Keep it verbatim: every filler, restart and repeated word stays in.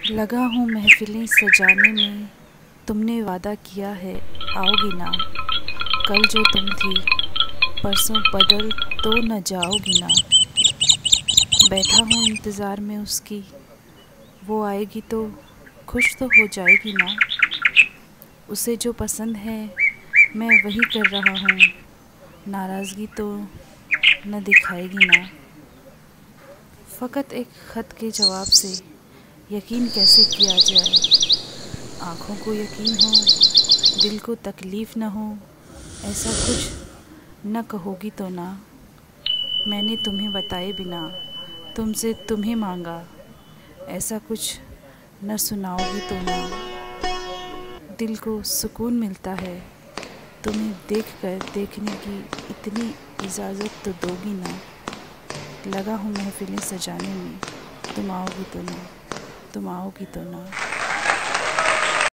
लगा हूँ महफ़िलें सजाने में, तुमने वादा किया है आओगी ना। कल जो तुम थी परसों बदल तो न जाओगी ना। बैठा हूँ इंतज़ार में उसकी, वो आएगी तो खुश तो हो जाएगी ना। उसे जो पसंद है मैं वही कर रहा हूँ, नाराज़गी तो न दिखाएगी ना। फ़कत एक ख़त के जवाब से यकीन कैसे किया जाए। आँखों को यकीन हो, दिल को तकलीफ़ न हो, ऐसा कुछ न कहोगी तो ना। मैंने तुम्हें बताए बिना तुमसे तुम्हें मांगा, ऐसा कुछ न सुनाओगी तो ना। दिल को सुकून मिलता है तुम्हें देख कर, देखने की इतनी इजाज़त तो दोगी ना। लगा हूँ महफ़िलें सजाने में, तुम आओगी तो ना, तुम आओगी तो ना।